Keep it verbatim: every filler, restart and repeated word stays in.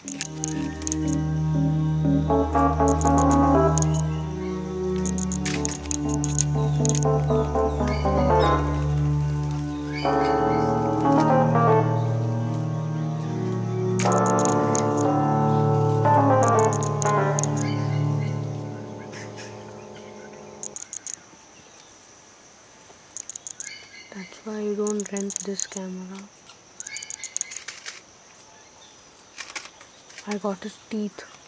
That's why you don't rent this camera. I got his teeth.